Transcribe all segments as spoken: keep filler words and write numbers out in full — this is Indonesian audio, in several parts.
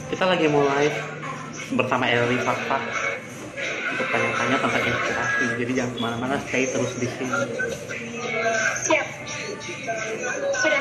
Kita lagi mulai bersama Elri Fakta untuk tanya-tanya tentang inspirasi. Jadi jangan kemana-mana, stay terus di sini. Siap. Sudah.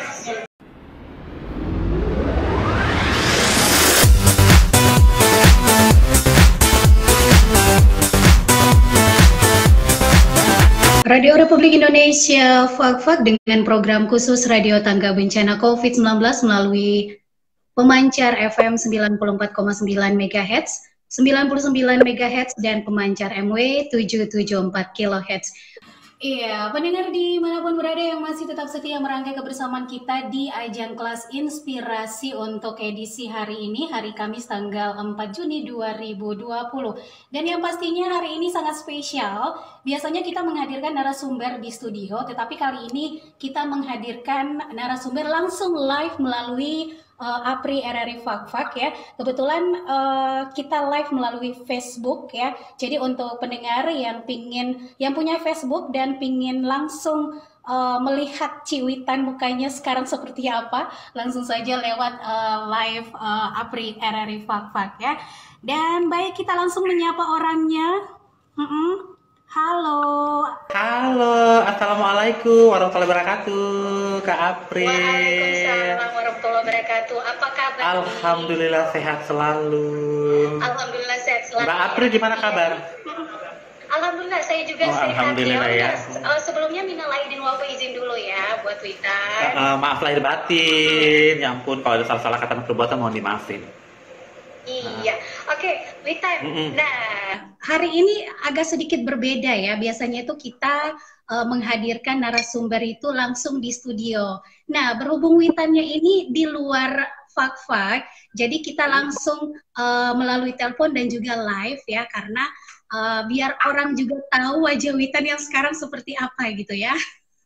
Radio Republik Indonesia Fak-Fak dengan program khusus Radio Tangga Bencana COVID sembilan belas melalui pemancar F M sembilan puluh empat koma sembilan megahertz, sembilan puluh sembilan megahertz, dan pemancar M W tujuh tujuh empat kilohertz. Iya, pendengar dimanapun berada yang masih tetap setia merangkai kebersamaan kita di ajang kelas inspirasi untuk edisi hari ini, hari Kamis tanggal empat Juni dua ribu dua puluh. Dan yang pastinya hari ini sangat spesial. Biasanya kita menghadirkan narasumber di studio, tetapi kali ini kita menghadirkan narasumber langsung live melalui Uh, Apri R R I Fak-Fak ya. Kebetulan uh, kita live melalui Facebook ya. Jadi untuk pendengar yang pingin, yang punya Facebook dan pingin langsung uh, melihat Ciwitan mukanya sekarang seperti apa, langsung saja lewat uh, live uh, Apri R R I Fak-Fak ya. Dan baik, kita langsung menyapa orangnya. Mm-mm. Halo. Halo, assalamualaikum warahmatullahi wabarakatuh, Kak Apri. Waalaikumsalam warahmatullahi wabarakatuh. Apa kabar? Alhamdulillah sehat selalu. Alhamdulillah sehat selalu. Mbak Apri gimana kabar? Alhamdulillah saya juga Oh, sehat. alhamdulillah ya. Uh, sebelumnya minal aidin wal faizin dulu ya buat Witan. Uh, uh, maaf lahir batin, ya ampun kalau ada salah-salah kata dan perbuatan mohon dimaafin. Iya, oke, okay, Witan. Mm-mm. Nah, hari ini agak sedikit berbeda ya. Biasanya itu kita uh, menghadirkan narasumber itu langsung di studio. Nah, berhubung Witannya ini di luar Fak-Fak, jadi kita langsung uh, melalui telepon dan juga live ya, karena uh, biar orang juga tahu wajah Witan yang sekarang seperti apa gitu ya.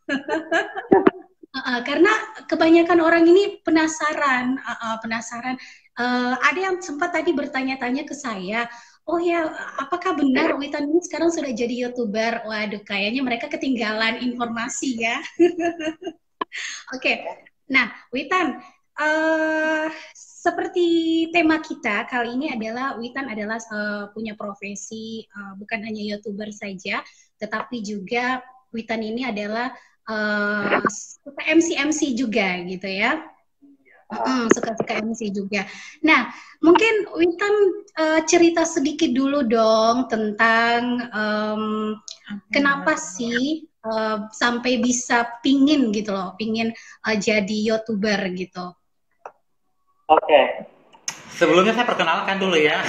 Uh, karena kebanyakan orang ini penasaran, uh, uh, penasaran. Uh, ada yang sempat tadi bertanya-tanya ke saya, oh ya, apakah benar Witan ini sekarang sudah jadi YouTuber? Waduh, kayaknya mereka ketinggalan informasi ya. Oke, okay. Nah Witan, uh, seperti tema kita kali ini adalah Witan adalah uh, punya profesi uh, bukan hanya YouTuber saja, tetapi juga Witan ini adalah uh, suka M C M C juga gitu ya. Hmm, suka-suka M C juga. Nah, mungkin Witan uh, cerita sedikit dulu dong tentang um, kenapa sih uh, sampai bisa pingin gitu loh, pingin uh, jadi YouTuber gitu. Oke. Okay. Sebelumnya saya perkenalkan dulu ya.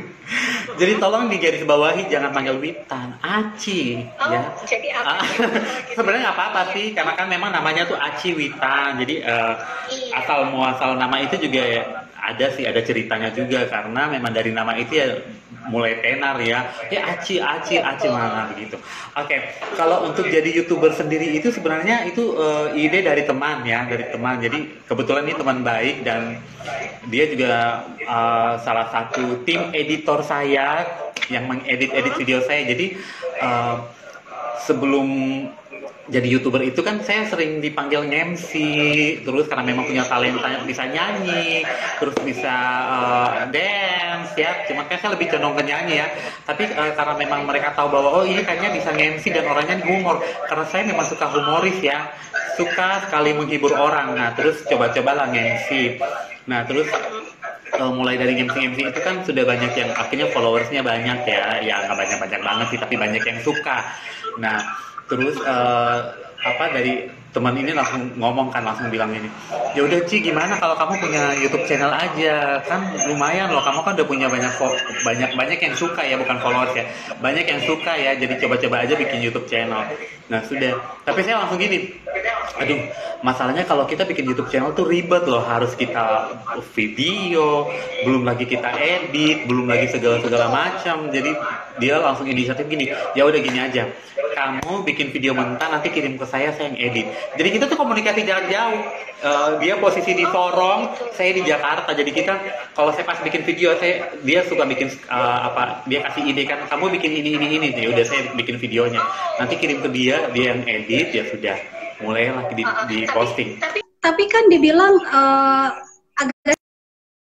Jadi tolong digarisbawahi, jangan panggil Witan, Aci. Oh, ya. Jadi apa? Sebenarnya nggak apa-apa sih, karena kan memang namanya tuh Aci Witan. Jadi uh, Iya. asal muasal nama itu juga ya, ada sih, ada ceritanya juga, karena memang dari nama itu ya mulai tenar ya, ya Aci, Aci, Aci mana begitu. Oke, okay. Kalau untuk jadi YouTuber sendiri itu sebenarnya itu uh, ide dari teman ya, dari teman. Jadi kebetulan ini teman baik dan dia juga uh, salah satu tim editor saya yang mengedit-edit video saya. Jadi uh, sebelum jadi YouTuber itu kan saya sering dipanggil nge-M C, terus karena memang punya talenta bisa nyanyi, terus bisa uh, dance ya. Cuma kan saya lebih condong ke nyanyi ya. Tapi uh, karena memang mereka tahu bahwa oh ini kayaknya bisa nge-M C dan orangnya humor. Karena saya memang suka humoris ya, suka sekali menghibur orang. Nah terus coba-cobalah nge-M C. Nah terus uh, mulai dari M C M C itu kan sudah banyak yang akhirnya followersnya banyak ya, ya nggak banyak-banyak banget sih, tapi banyak yang suka. Nah terus uh, apa dari teman ini langsung ngomong kan, langsung bilang ini, ya udah Ci, gimana kalau kamu punya YouTube channel aja, kan lumayan loh, kamu kan udah punya banyak banyak banyak yang suka ya, bukan followers ya, banyak yang suka ya, jadi coba-coba aja bikin YouTube channel. Nah sudah, tapi saya langsung gini, aduh masalahnya kalau kita bikin YouTube channel tuh ribet loh, harus kita video, belum lagi kita edit, belum lagi segala-segala macam. Jadi dia langsung inisiatif gini, ya udah gini aja, kamu bikin video mentah nanti kirim ke saya, saya yang edit. Jadi kita tuh komunikasi jarak jauh. Uh, dia posisi di Sorong, saya di Jakarta. Jadi kita kalau saya pas bikin video, saya dia suka bikin uh, apa? Dia kasih ide kan, kamu bikin ini ini ini. Ya udah saya bikin videonya. Nanti kirim ke dia, dia yang edit, ya sudah. Mulailah di, di posting. Tapi, tapi kan dibilang uh, agak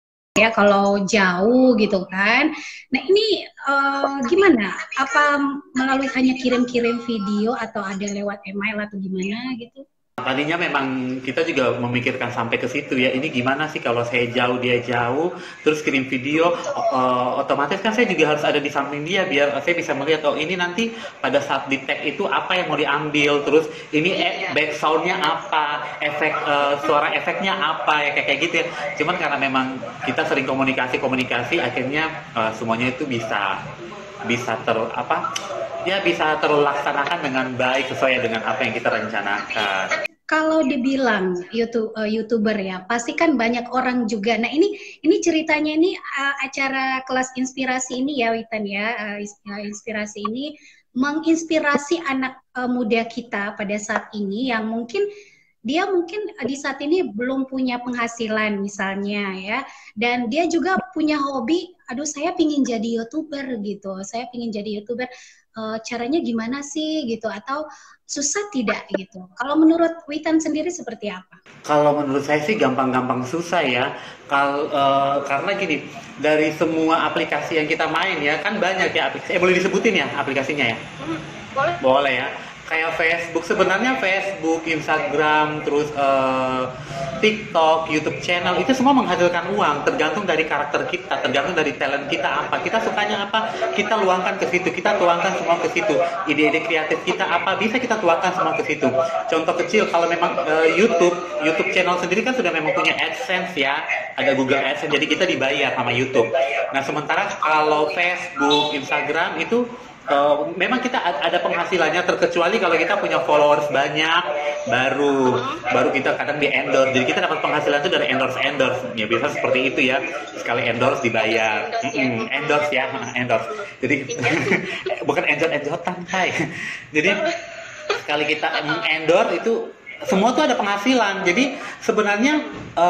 ya kalau jauh gitu kan. Nah ini uh, gimana? Apa melalui hanya kirim-kirim video atau ada lewat email atau gimana gitu? Tadinya memang kita juga memikirkan sampai ke situ ya, ini gimana sih kalau saya jauh dia jauh, terus kirim video, uh, otomatis kan saya juga harus ada di samping dia biar saya bisa melihat, oh ini nanti pada saat di tag itu apa yang mau diambil, terus ini e- back soundnya apa, efek uh, suara efeknya apa ya kayak kayak gitu ya. Cuman karena memang kita sering komunikasi-komunikasi, akhirnya uh, semuanya itu bisa bisa ter apa ya bisa terlaksanakan dengan baik sesuai dengan apa yang kita rencanakan. Kalau dibilang YouTube uh, YouTuber ya, pasti kan banyak orang juga. Nah, ini ini ceritanya ini uh, acara kelas inspirasi ini ya Witan ya, uh, inspirasi ini menginspirasi anak uh, muda kita pada saat ini yang mungkin dia mungkin di saat ini belum punya penghasilan misalnya ya, dan dia juga punya hobi, aduh saya pingin jadi YouTuber gitu, saya pingin jadi YouTuber, uh, caranya gimana sih gitu, atau susah tidak gitu. Kalau menurut Witan sendiri seperti apa? Kalau menurut saya sih gampang-gampang susah ya. Kal uh, karena gini, dari semua aplikasi yang kita main ya, kan banyak ya aplikasi. Eh boleh disebutin ya aplikasinya ya? Hmm, boleh. Boleh ya. Kayak Facebook, sebenarnya Facebook, Instagram, terus uh, TikTok, YouTube channel, itu semua menghasilkan uang, tergantung dari karakter kita, tergantung dari talent kita apa, kita sukanya apa, kita luangkan ke situ, kita tuangkan semua ke situ, ide-ide kreatif kita apa, bisa kita tuangkan semua ke situ. Contoh kecil, kalau memang uh, YouTube, YouTube channel sendiri kan sudah memang punya AdSense ya, ada Google AdSense, jadi kita dibayar sama YouTube. Nah sementara kalau Facebook, Instagram itu Uh, memang kita ada penghasilannya, terkecuali kalau kita punya followers banyak, baru baru kita kadang di endorse, jadi kita dapat penghasilan itu dari endorse endorse ya, biasa seperti itu ya, sekali endorse dibayar. Mm-mm, endorse ya, endorse, jadi bukan enjot enjotan hai, jadi sekali kita endorse itu semua tuh ada penghasilan. Jadi sebenarnya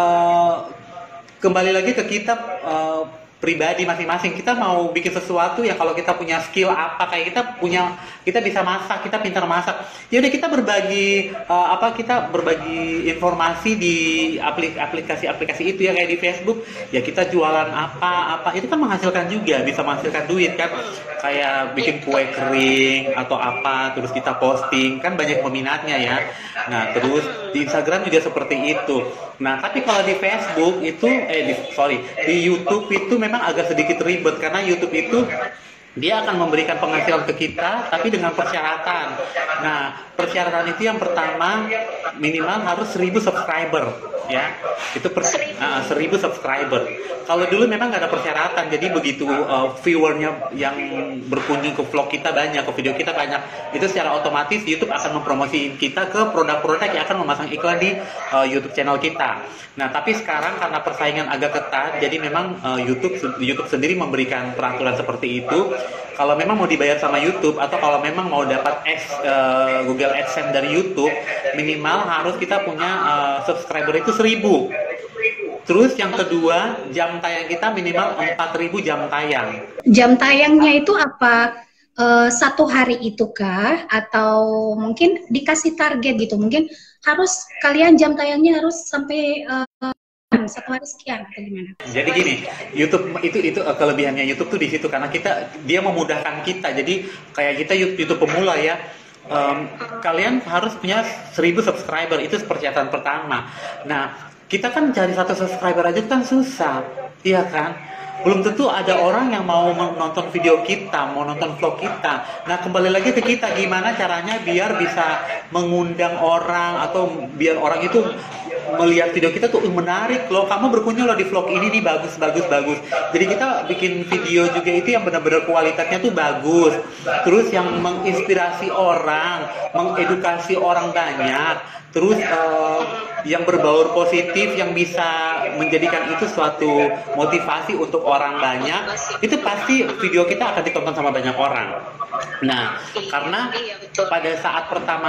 uh, kembali lagi ke kita uh, pribadi masing-masing, kita mau bikin sesuatu ya, kalau kita punya skill apa, kayak kita punya, kita bisa masak, kita pintar masak, ya udah kita berbagi uh, apa kita berbagi informasi di aplikasi-aplikasi itu ya, kayak di Facebook ya, kita jualan apa apa itu kan menghasilkan juga, bisa menghasilkan duit kan, kayak bikin kue kering atau apa, terus kita posting kan banyak peminatnya ya. Nah terus di Instagram juga seperti itu. Nah tapi kalau di Facebook itu eh di, sorry di YouTube itu memang agak sedikit ribet, karena YouTube itu dia akan memberikan penghasilan ke kita, tapi dengan persyaratan. Nah, persyaratan itu yang pertama minimal harus seribu subscriber, ya. Itu per, uh, seribu subscriber. Kalau dulu memang nggak ada persyaratan, jadi begitu uh, viewernya yang berkunjung ke vlog kita banyak, ke video kita banyak, itu secara otomatis YouTube akan mempromosikan kita ke produk-produk yang akan memasang iklan di uh, YouTube channel kita. Nah, tapi sekarang karena persaingan agak ketat, jadi memang uh, YouTube YouTube sendiri memberikan peraturan seperti itu. Kalau memang mau dibayar sama YouTube, atau kalau memang mau dapat X, uh, Google AdSense dari YouTube, minimal harus kita punya uh, subscriber itu seribu. Terus yang kedua, jam tayang kita minimal empat ribu jam tayang. Jam tayangnya itu apa? Uh, satu hari itu kah? Atau mungkin dikasih target gitu? Mungkin harus kalian jam tayangnya harus sampai uh, satu hari sekian atau gimana? Jadi gini, YouTube itu itu kelebihannya YouTube tuh di situ, karena kita dia memudahkan kita. Jadi kayak kita YouTube pemula ya, um, kalian harus punya seribu subscriber, itu persyaratan pertama. Nah kita kan cari satu subscriber aja kan susah, iya kan? Belum tentu ada orang yang mau nonton video kita, mau nonton vlog kita. Nah kembali lagi ke kita, gimana caranya biar bisa mengundang orang, atau biar orang itu melihat video kita tuh menarik loh, kamu berkunjung loh di vlog ini nih, bagus bagus bagus. Jadi kita bikin video juga itu yang benar-benar kualitasnya tuh bagus, terus yang menginspirasi orang, mengedukasi orang banyak, terus uh, yang berbaur positif, yang bisa menjadikan itu suatu motivasi untuk orang banyak, itu pasti video kita akan ditonton sama banyak orang. Nah, karena pada saat pertama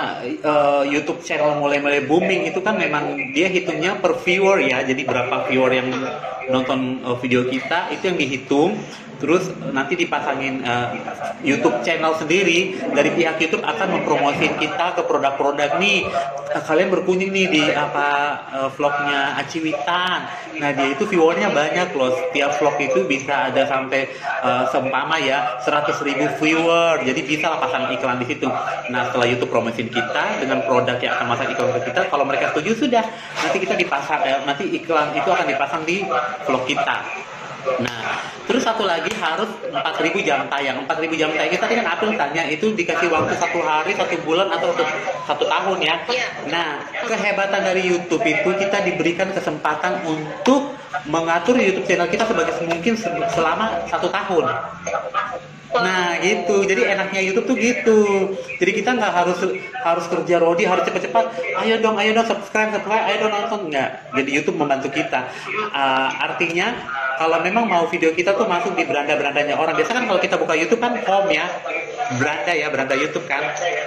uh, YouTube channel mulai-mulai booming itu kan memang dia hitungnya per viewer ya, jadi berapa viewer yang nonton uh, video kita itu yang dihitung, terus nanti dipasangin uh, YouTube channel sendiri, dari pihak YouTube akan mempromosikan kita ke produk-produk nih, eh, kalian berkunjung nih di apa eh, vlognya Aci Witan. Nah dia itu viewernya banyak loh. Setiap vlog itu bisa ada sampai eh, seumpama ya seratus ribu viewer. Jadi bisa lah pasang iklan di situ. Nah setelah YouTube promosin kita dengan produk yang akan masang iklan ke kita, kalau mereka setuju sudah nanti kita dipasang, eh, nanti iklan itu akan dipasang di vlog kita. Nah, terus satu lagi harus empat ribu jam tayang. empat ribu jam tayang itu tadi kan April tanya, itu dikasih waktu satu hari, satu bulan, atau satu, satu tahun ya. Nah, kehebatan dari YouTube itu kita diberikan kesempatan untuk mengatur YouTube channel kita sebagai mungkin selama satu tahun. Nah gitu, jadi enaknya YouTube tuh gitu. Jadi kita nggak harus harus kerja rodi, harus cepat-cepat. Ayo dong, ayo dong subscribe, subscribe, ayo dong nonton. Nggak. Jadi YouTube membantu kita. Uh, artinya kalau memang mau video kita tuh masuk di beranda-berandanya orang. Biasa kan kalau kita buka YouTube kan home ya, beranda ya, beranda YouTube kan.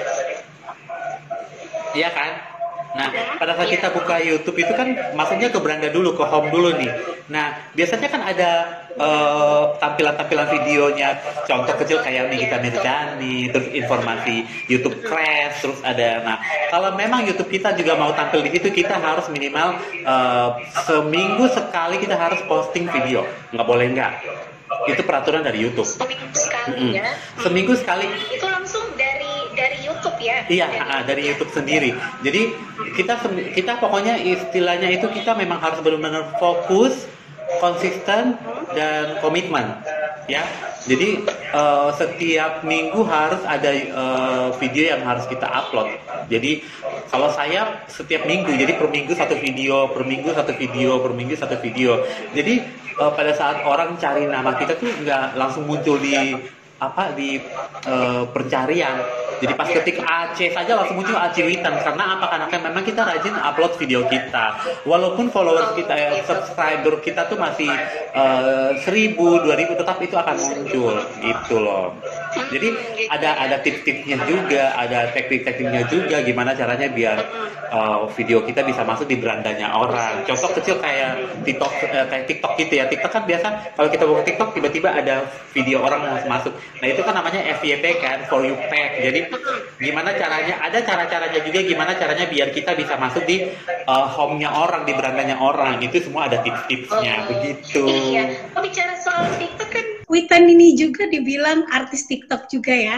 Iya kan? Nah, pada saat kita buka YouTube itu kan masuknya ke beranda dulu, ke home dulu nih. Nah, biasanya kan ada uh, tampilan-tampilan videonya, contoh kecil kayak Nikita Mirzani, terus informasi YouTube Crash, terus ada. Nah, kalau memang YouTube kita juga mau tampil di situ, kita harus minimal uh, seminggu sekali kita harus posting video, nggak boleh nggak. Itu peraturan dari YouTube. Seminggu sekali mm-hmm. ya. Seminggu sekali. Itu langsung dari dari YouTube ya. Iya, dari, dari, dari YouTube sendiri. Jadi kita kita pokoknya istilahnya itu kita memang harus benar-benar fokus, konsisten dan komitmen. Ya. Jadi uh, setiap minggu harus ada uh, video yang harus kita upload. Jadi kalau saya setiap minggu, jadi per minggu satu video, per minggu satu video, per minggu satu video. Jadi uh, pada saat orang cari nama kita tuh nggak langsung muncul di apa di uh, pencarian. Jadi pas ketik Aceh saja langsung muncul Aci Witan. Karena apa? Karena kan memang kita rajin upload video kita. Walaupun followers kita, eh, subscriber kita tuh masih uh, seribu, dua ribu, tetap itu akan muncul gitu loh. Jadi ada ada tips-tipsnya juga, ada teknik-tekniknya juga gimana caranya biar uh, video kita bisa masuk di berandanya orang. Contoh kecil kayak TikTok, eh, kayak TikTok gitu ya. TikTok kan biasa kalau kita buka TikTok tiba-tiba ada video orang mau masuk. Nah itu kan namanya F Y P kan, for you pack. Jadi gimana caranya? Ada cara-caranya juga gimana caranya biar kita bisa masuk di uh, home-nya orang, di berandanya orang. Itu semua ada tips-tipsnya oh, begitu. Iya. Oh, bicara soal TikTok kan Witan ini juga dibilang artis TikTok juga ya.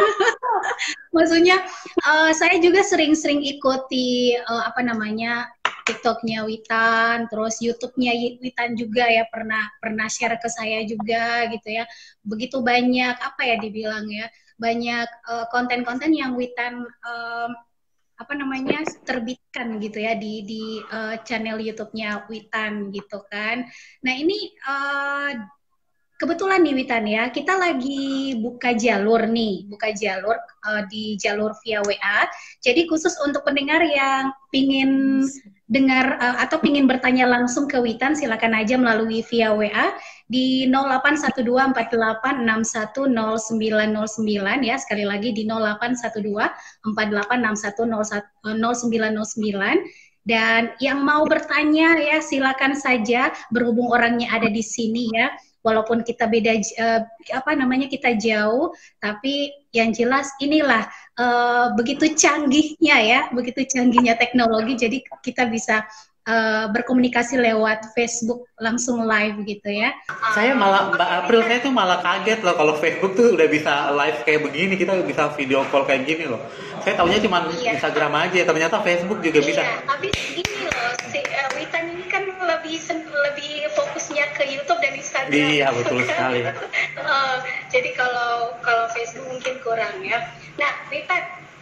Maksudnya uh, saya juga sering-sering ikuti uh, apa namanya TikToknya Witan, terus YouTube-nya Witan juga ya pernah pernah share ke saya juga gitu ya. Begitu banyak apa ya dibilang ya, banyak uh, konten-konten yang Witan um, apa namanya terbitkan gitu ya di di uh, channel YouTube-nya Witan gitu kan. Nah ini uh, kebetulan nih Witan ya, kita lagi buka jalur nih, buka jalur uh, di jalur via W A. Jadi khusus untuk pendengar yang pingin dengar uh, atau pingin bertanya langsung ke Witan, silakan aja melalui via W A di nol delapan satu dua empat delapan enam satu nol sembilan nol sembilan ya. Sekali lagi di nol delapan satu dua empat delapan enam satu nol sembilan nol sembilan. Dan yang mau bertanya ya silakan saja, berhubung orangnya ada di sini ya. Walaupun kita beda uh, apa namanya kita jauh, tapi yang jelas inilah uh, begitu canggihnya ya, begitu canggihnya teknologi, jadi kita bisa uh, berkomunikasi lewat Facebook langsung live gitu ya. Saya malah Mbak April saya tuh malah kaget loh kalau Facebook tuh udah bisa live kayak begini, kita bisa video call kayak gini loh. Saya taunya cuma iya. Instagram aja, ternyata Facebook juga iya, bisa. Tapi gini loh, si uh, Witan ini kan lebih lebih fokusnya ke YouTube dan Instagram. Iya betul sekali. uh, jadi kalau kalau Facebook mungkin kurang ya. Nah, Witan.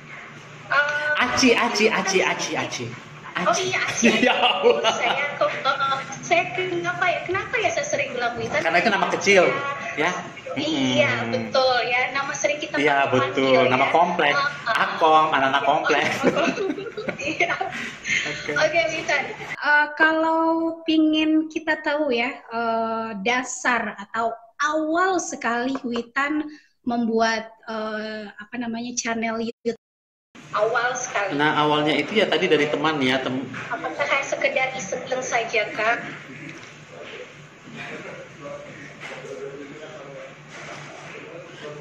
Uh, aci, aci, aci, aci, aci. Oh iya, Aci. Ya Allah. Saya kok uh, saya kenapa ya? Kenapa ya saya sering bilang Witan? Karena itu nama kecil, ya. Iya, hmm. betul ya. Nama sering kita panggil. Iya, betul. Ya. Nama kompleks. Uh, uh, Akom, anak-anak kompleks. Iya. Oke, okay, Witan. Uh, kalau pingin kita tahu ya, uh, dasar atau awal sekali Witan membuat uh, apa namanya channel YouTube. Awal sekali. Nah, awalnya itu ya tadi dari teman ya. Tem Apakah hanya sekedar iseng saja, Kak?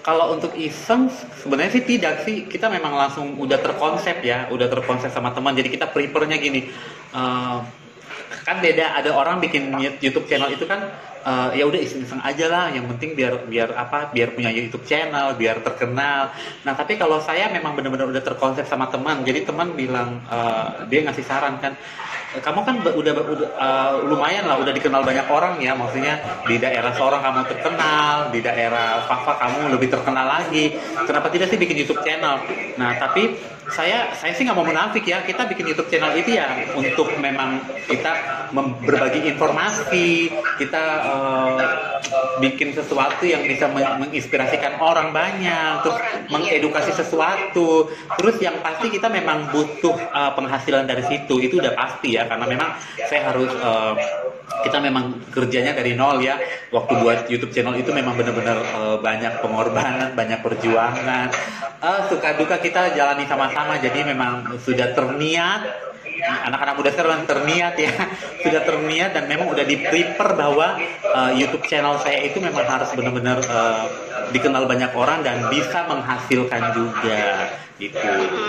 Kalau untuk iseng sebenarnya sih tidak sih, kita memang langsung udah terkonsep ya, udah terkonsep sama teman. Jadi kita prepare-nya gini, eh, kan beda, ada orang bikin YouTube channel itu kan eh, ya udah iseng-iseng aja lah, yang penting biar biar apa, biar punya YouTube channel, biar terkenal. Nah tapi kalau saya memang benar-benar udah terkonsep sama teman, jadi teman bilang eh, dia ngasih saran kan, kamu kan be- udah udah eh, lumayan lah, udah dikenal banyak orang ya, maksudnya di daerah Sorong kamu terkenal, di daerah Fafa kamu lebih terkenal lagi, kenapa tidak sih bikin YouTube channel? Nah tapi saya saya sih nggak mau menafik ya, kita bikin YouTube channel itu ya untuk memang kita mem- berbagi informasi, kita eh, bikin sesuatu yang bisa men- menginspirasikan orang banyak, terus mengedukasi sesuatu, terus yang pasti kita memang butuh eh, penghasilan dari situ, itu udah pasti ya, karena memang saya harus eh, kita memang kerjanya dari nol ya. Waktu buat YouTube channel itu memang benar-benar eh, banyak pengorbanan, banyak perjuangan, eh, suka duka kita jalani sama-sama. Jadi memang sudah terniat, anak-anak muda sekarang terniat ya, sudah terniat dan memang udah di prepare bahwa eh, YouTube channel saya itu memang harus benar-benar eh, dikenal banyak orang dan bisa menghasilkan juga gitu.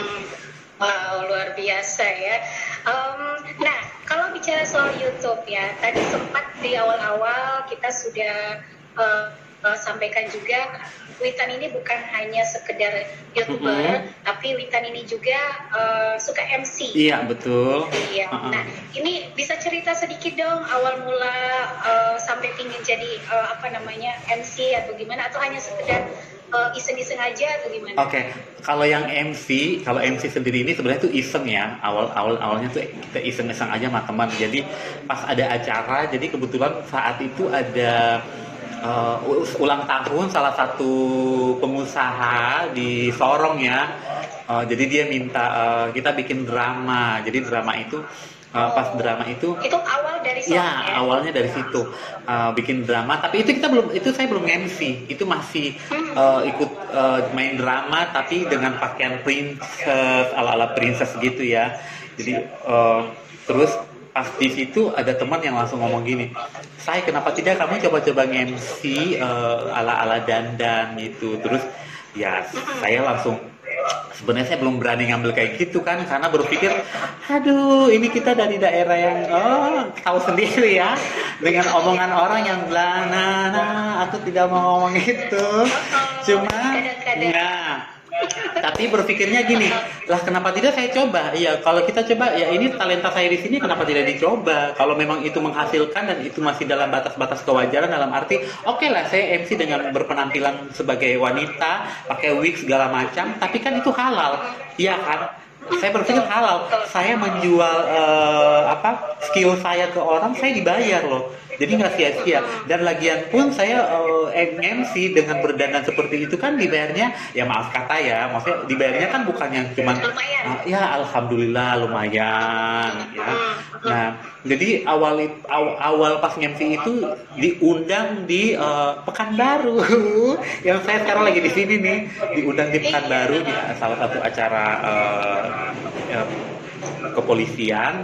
Wow, luar biasa ya. Em, nah, kalau bicara soal YouTube ya, tadi sempat di awal-awal kita sudah eh, eh, sampaikan juga, Witan ini bukan hanya sekedar YouTuber, Mm-mm. tapi Witan ini juga eh, suka M C. Iya betul. Iya. Uh-uh. Nah, ini bisa cerita sedikit dong awal mula eh, sampai pingin jadi eh, apa namanya M C atau gimana, atau hanya sekedar eh, iseng-iseng aja atau gimana? Oke, kalau yang M C, kalau M C sendiri ini sebenarnya tuh iseng ya. Awal awal awalnya tuh kita iseng-iseng aja sama teman. Jadi pas ada acara, jadi kebetulan saat itu ada uh, ulang tahun salah satu pengusaha di Sorong ya. Uh, jadi dia minta uh, kita bikin drama. Jadi drama itu uh, pas drama itu Itu awal dari Sorong ya, ya? awalnya dari situ uh, bikin drama, tapi itu kita belum, itu saya belum M C, itu masih uh, ikut uh, main drama, tapi dengan pakaian princess, ala-ala princess gitu ya. Jadi uh, terus pas di situ ada teman yang langsung ngomong gini, saya kenapa tidak kamu coba-coba M C uh, ala-ala dandan gitu. Terus ya saya langsung, sebenarnya saya belum berani ngambil kayak gitu kan, karena berpikir, aduh ini kita dari daerah yang oh tahu sendiri ya, dengan omongan orang yang bilang, nah, nah aku tidak mau ngomong itu, cuma nggak. Tapi berpikirnya gini, lah kenapa tidak saya coba? Iya, kalau kita coba, ya ini talenta saya di sini, kenapa tidak dicoba? Kalau memang itu menghasilkan dan itu masih dalam batas-batas kewajaran, dalam arti, oke okay lah saya M C dengan berpenampilan sebagai wanita, pakai wig segala macam, tapi kan itu halal, iya kan? Saya berpikir halal, saya menjual uh, apa skill saya ke orang, saya dibayar loh. Jadi nggak sia-sia. Dan lagian pun saya uh, M C dengan berdandan seperti itu kan dibayarnya, ya maaf kata ya, maksudnya dibayarnya kan bukan yang cuman uh, ya alhamdulillah lumayan ya. Nah, jadi awal awal, awal pas M C itu diundang di uh, Pekanbaru. Yang saya sekarang lagi di sini nih, diundang di Pekanbaru di salah satu acara uh, uh, kepolisian.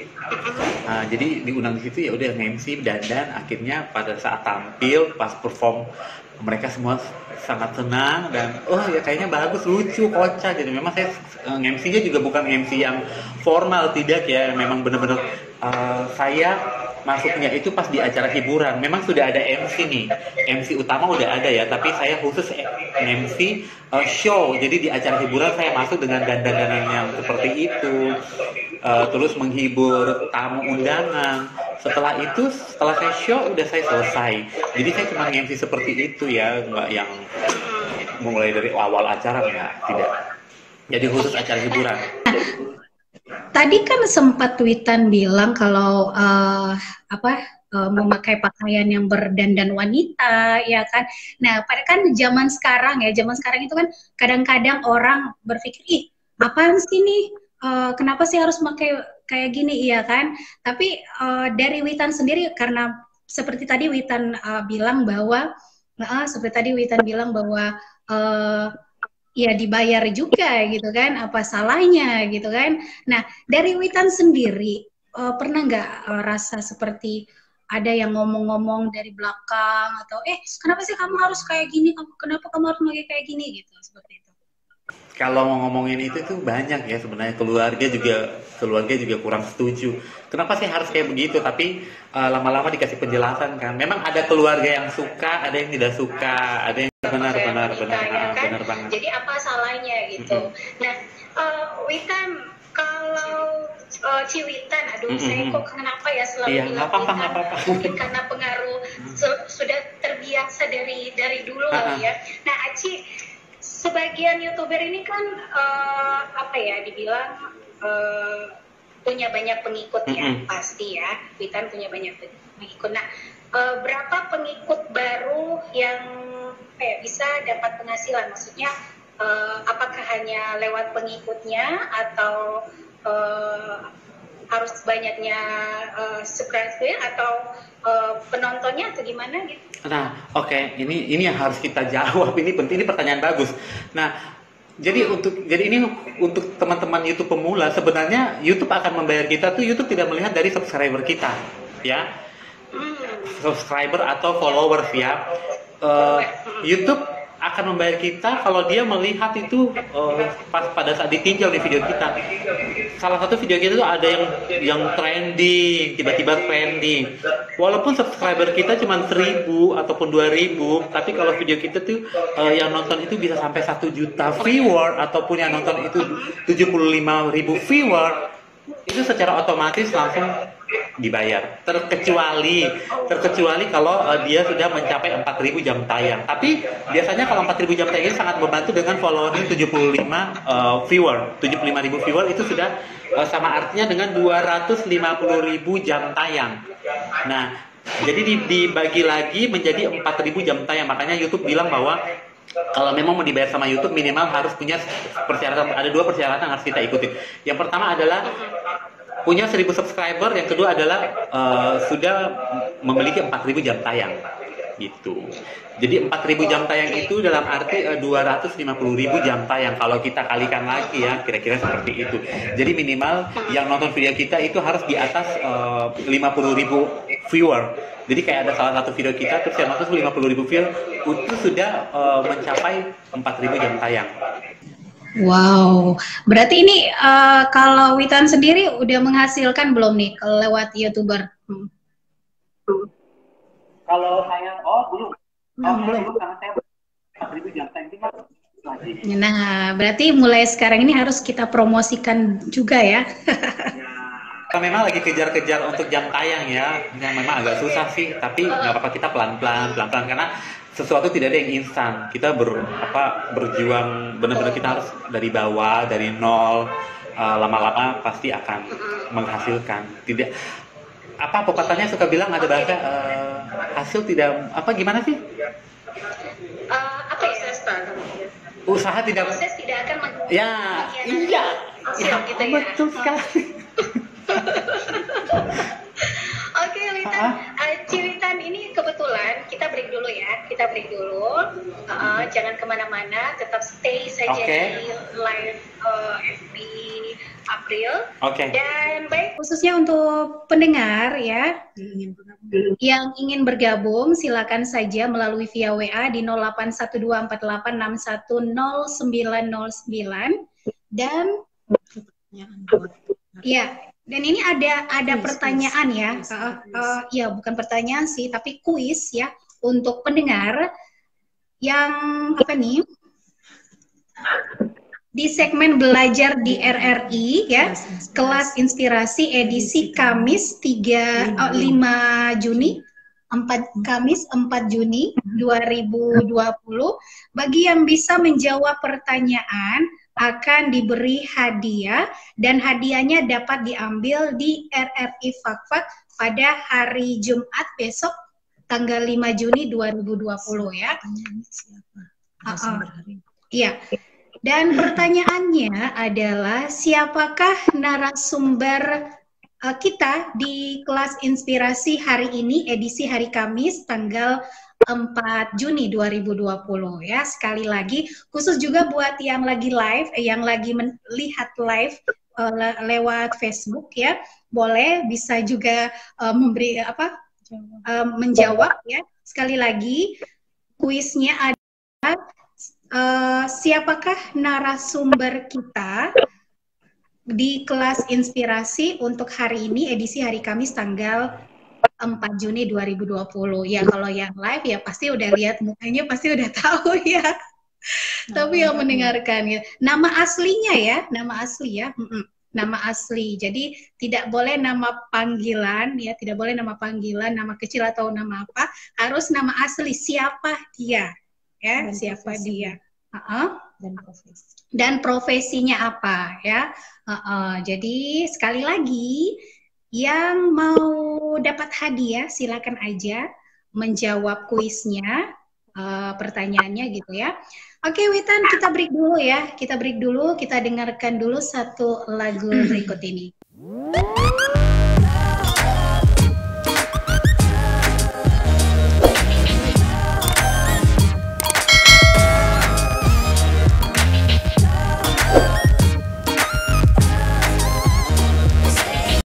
Nah, jadi diundang di situ, ya udah M C dandan, akhirnya pada saat tampil pas perform mereka semua sangat senang dan oh ya kayaknya bagus, lucu, kocak. Jadi memang saya M C-nya juga bukan M C yang formal, tidak ya, memang benar-benar uh, saya masuknya itu pas di acara hiburan. Memang sudah ada M C nih, M C utama udah ada ya, tapi saya khusus M C uh, show. Jadi di acara hiburan saya masuk dengan dandan-dandan yang seperti itu, uh, terus menghibur tamu undangan. Setelah itu, setelah saya show udah saya selesai. Jadi saya cuma M C seperti itu ya, nggak yang mulai dari awal acara, nggak, tidak. Jadi khusus acara hiburan. Tadi kan sempat Witan bilang kalau uh, apa uh, memakai pakaian yang berdandan wanita, ya kan? Nah, pada kan zaman sekarang ya, zaman sekarang itu kan kadang-kadang orang berpikir, ih, apaan sih nih? Uh, kenapa sih harus pakai kayak gini, iya kan? Tapi uh, dari Witan sendiri, karena seperti tadi Witan uh, bilang bahwa, uh, seperti tadi Witan bilang bahwa uh, ya dibayar juga gitu kan, apa salahnya gitu kan. Nah, dari Witan sendiri uh, pernah nggak uh, rasa seperti ada yang ngomong-ngomong dari belakang atau eh kenapa sih kamu harus kayak gini, kamu kenapa kamu harus pakai kayak gini gitu, seperti itu. Kalau mau ngomongin itu tuh banyak ya sebenarnya, keluarga juga keluarga juga kurang setuju. Kenapa sih harus kayak begitu? Tapi uh, lama-lama dikasih penjelasan kan. Memang ada keluarga yang suka, ada yang tidak suka, ada yang benar Kayak benar wanita, benar ya ah, kan? benar banget. Jadi apa salahnya gitu. Mm-mm. Nah, uh, Witan, kalau uh, Ciwitan, aduh Mm-mm. saya kok kenapa ya selalu Iya, bilang nggak apa-apa, Witan? nggak apa-apa. Mungkin karena pengaruh su- sudah terbiasa dari dari dulu Ah, ah. kali ya. Nah, Aci, sebagian YouTuber ini kan uh, apa ya dibilang uh, punya banyak pengikut ya, Mm-mm. pasti ya. Witan punya banyak pengikut. Nah, uh, berapa pengikut baru yang apa ya, bisa dapat penghasilan? Maksudnya uh, apakah hanya lewat pengikutnya atau uh, harus banyaknya uh, subscriber atau uh, penontonnya atau gimana gitu? Nah, oke, ini ini yang harus kita jawab. Ini penting, ini pertanyaan bagus. Nah, jadi untuk jadi ini untuk teman-teman YouTube pemula, sebenarnya YouTube akan membayar kita tuh, YouTube tidak melihat dari subscriber kita, ya. Hmm. Subscriber atau followers ya. Uh, YouTube akan membayar kita kalau dia melihat itu uh, pas pada saat ditinjau di video kita. Salah satu video kita itu ada yang yang trending, tiba-tiba trending. Walaupun subscriber kita cuma seribu ataupun dua ribu, tapi kalau video kita tuh uh, yang nonton itu bisa sampai satu juta viewer, ataupun yang nonton itu tujuh puluh lima ribu viewer, itu secara otomatis langsung dibayar, terkecuali terkecuali kalau uh, dia sudah mencapai empat ribu jam tayang. Tapi biasanya kalau empat ribu jam tayang ini sangat membantu dengan following tujuh puluh lima uh, viewer, tujuh puluh lima ribu viewer itu sudah uh, sama artinya dengan dua ratus lima puluh ribu jam tayang. Nah, jadi dibagi lagi menjadi empat ribu jam tayang. Makanya YouTube bilang bahwa kalau memang mau dibayar sama YouTube minimal harus punya persyaratan, ada dua persyaratan yang harus kita ikuti. Yang pertama adalah punya seribu subscriber, yang kedua adalah uh, sudah memiliki empat ribu jam tayang gitu. Jadi empat ribu jam tayang itu dalam arti uh, dua ratus lima puluh ribu jam tayang. Kalau kita kalikan lagi ya, kira-kira seperti itu. Jadi minimal yang nonton video kita itu harus di atas uh, lima puluh ribu viewer. Jadi kayak ada salah satu video kita terus yang nonton lima puluh ribu viewer, itu sudah uh, mencapai empat ribu jam tayang. Wow, berarti ini uh, kalau Witan sendiri udah menghasilkan belum nih kalau lewat YouTuber? Hmm. Kalau saya, oh belum, Hmm, oh belum. belum karena saya empat ribu jam tayang itu lagi. Nah, berarti mulai sekarang ini harus kita promosikan juga ya. Kita memang lagi kejar-kejar untuk jam tayang ya, yang memang agak susah sih, tapi nggak apa-apa, kita pelan-pelan, pelan-pelan karena sesuatu tidak ada yang instan. Kita ber, apa, berjuang benar-benar, kita harus dari bawah, dari nol, uh, lama-lama pasti akan menghasilkan. Tidak apa pepatahnya suka bilang ada bahasa uh, hasil tidak apa gimana sih? Uh, apa ya? Usaha tidak Proses tidak akan meng- ya mengkhianati iya hasil ya, gitu ya. betul sekali. Oke, Witan, uh, Ciwitan ini kebetulan kita break dulu ya, kita break dulu. Uh, jangan kemana-mana, tetap stay saja Oke. di live uh, F B April. Oke. Dan baik, Khususnya untuk pendengar ya, yang ingin bergabung silakan saja melalui via W A di nol delapan satu dua empat delapan enam satu nol sembilan nol sembilan dan ya, dan ini ada ada pertanyaan ya, uh, uh, ya bukan pertanyaan sih, tapi kuis ya untuk pendengar yang apa nih di segmen belajar di R R I ya, kelas inspirasi edisi Kamis tiga, oh, lima Juni, empat Kamis empat Juni dua ribu dua puluh. Bagi yang bisa menjawab pertanyaan akan diberi hadiah, dan hadiahnya dapat diambil di R R I Fakfak pada hari Jumat besok tanggal lima Juni dua ribu dua puluh ya. Uh -uh. Iya. Dan pertanyaannya adalah siapakah narasumber uh, kita di kelas inspirasi hari ini edisi hari Kamis tanggal empat Juni dua ribu dua puluh ya. Sekali lagi khusus juga buat yang lagi live, eh, yang lagi melihat live uh, le lewat Facebook ya. Boleh bisa juga uh, memberi apa uh, menjawab ya. Sekali lagi, kuisnya ada uh, siapakah narasumber kita di kelas inspirasi untuk hari ini, edisi hari Kamis tanggal empat Juni dua ribu dua puluh. Ya kalau yang live ya pasti udah lihat mukanya, pasti udah tahu ya. Tapi yang mendengarkan ya, nama aslinya ya, nama asli ya, Mm-mm. nama asli. Jadi tidak boleh nama panggilan ya, tidak boleh nama panggilan, nama kecil atau nama apa, harus nama asli. Siapa dia, ya, dan siapa profesi. dia, uh-uh. dan profesi. Dan profesinya apa ya? Uh-uh. Jadi sekali lagi, yang mau dapat hadiah silakan aja menjawab kuisnya, uh, pertanyaannya gitu ya. Oke, Witan, kita break dulu ya. Kita break dulu, kita dengarkan dulu satu lagu berikut ini.